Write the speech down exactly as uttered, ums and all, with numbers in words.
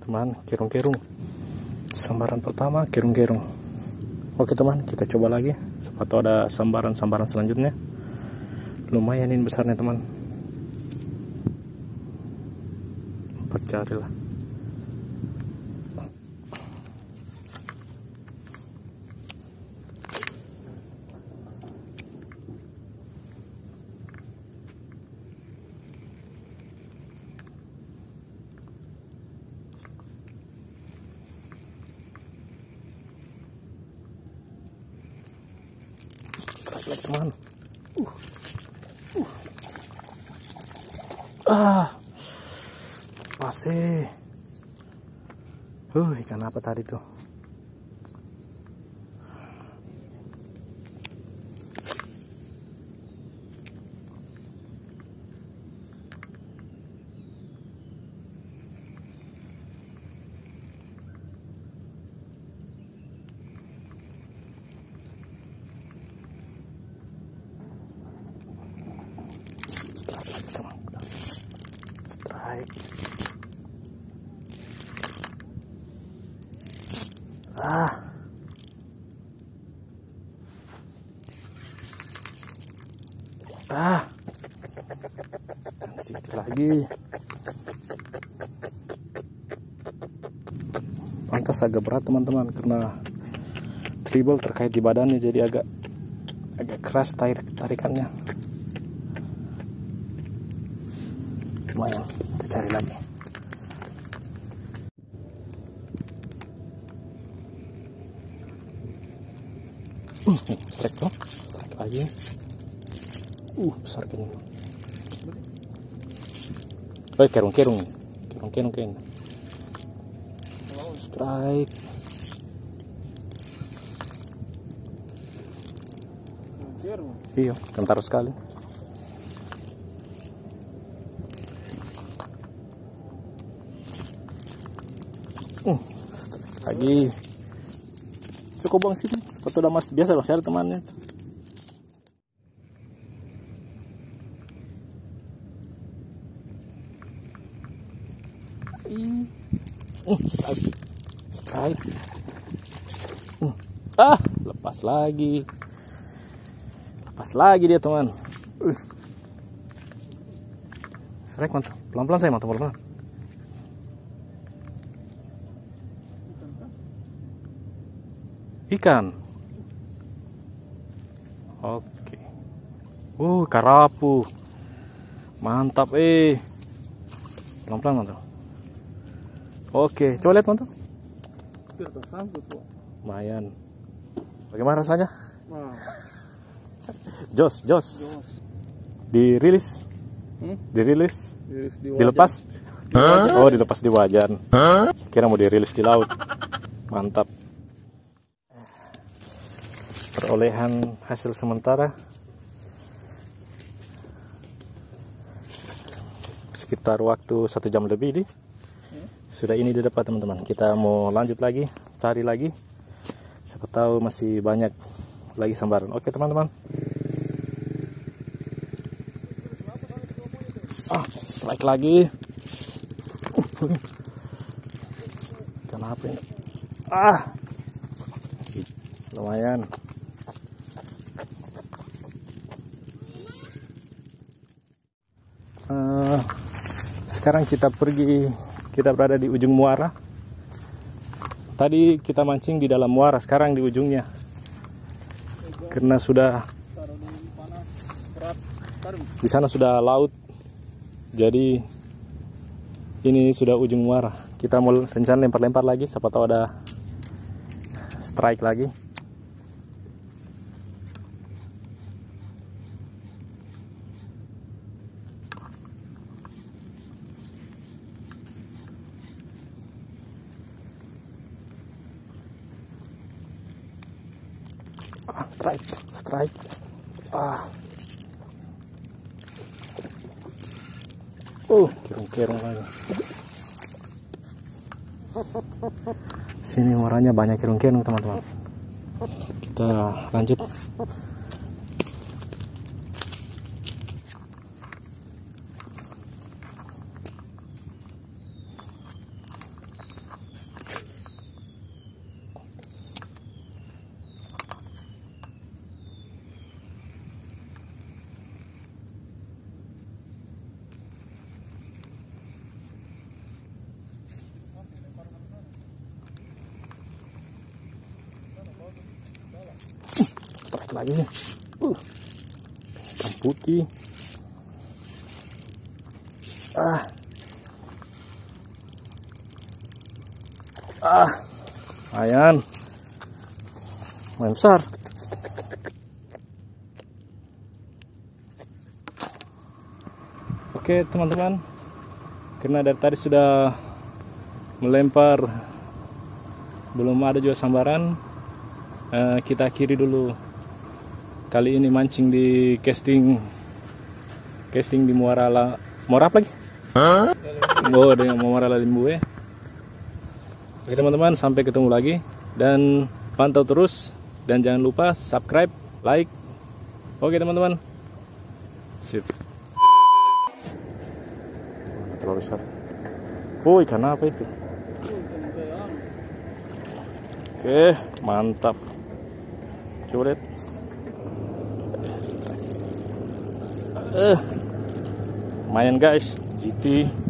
teman, kerung-kerung. Sambaran pertama kerung-kerung. Oke teman, kita coba lagi. Siapa tahu ada sambaran-sambaran selanjutnya. Lumayan ini besarnya teman. Empat jari lah. Lagi teman. Uh. Uh. Ah. Masih. Uh, ikan apa tadi tuh? Strike. Ah. Ah. Dan situ lagi. Pantas agak berat teman-teman karena tribal terkait di badannya, jadi agak agak keras tarik tarikannya. Lumayan, kita cari lagi. Uh, strike tuh, strike lagi. Uh, besar kayaknya. Oh, kerung-kerung, kerung-kerung kayaknya. Strike. Iya, kentaro sekali. Uh, lagi. Cukup bang sini, sepatu udah mas biasa masih ada temannya. Uh, strike, strike. Uh, ah, lepas lagi, lepas lagi dia teman. Uh. Strike mantap, pelan-pelan saya mantap pelan-pelan. Ikan. Oke. Uh, karapu. Mantap eh. Pelan-pelan mantap. Oke, coba lihat mantap. Lumayan. Bagaimana rasanya? Jos, jos. Dirilis. Hmm? Dirilis. Dirilis di dilepas. Huh? Oh, dilepas di wajan. Huh? Kira mau dirilis di laut. Mantap. Perolehan hasil sementara sekitar waktu satu jam lebih nih. Sudah ini didapat teman-teman. Kita mau lanjut lagi, cari lagi. Siapa tahu masih banyak lagi sambaran. Oke teman-teman. Ah, strike lagi. Kenapa ini? Ah, lumayan. Uh, sekarang kita pergi, kita berada di ujung muara. Tadi kita mancing di dalam muara, sekarang di ujungnya. Karena sudah di sana sudah laut, jadi ini sudah ujung muara. Kita mau rencana lempar-lempar lagi, siapa tahu ada strike lagi. Ah, strike, strike. Ah. Oh, kerung-kerung lagi. Sini muaranya banyak kerung-kerung teman-teman. Kita lanjut. lagi nih. Uh, ikan putih. Ah, ah, lumayan, lumayan besar. Oke teman-teman, karena dari tadi sudah melempar, belum ada juga sambaran, eh, kita akhiri dulu kali ini mancing di casting casting di Muara La, Muara apa lagi? Huh? Oh, dengan Muara Limbue. Oke teman-teman, sampai ketemu lagi dan pantau terus dan jangan lupa subscribe, like. Oke teman-teman, sip. Terlalu besar. Oh, ikan apa itu? Oke, mantap. Coba lihat. Eh, lumayan guys, G T.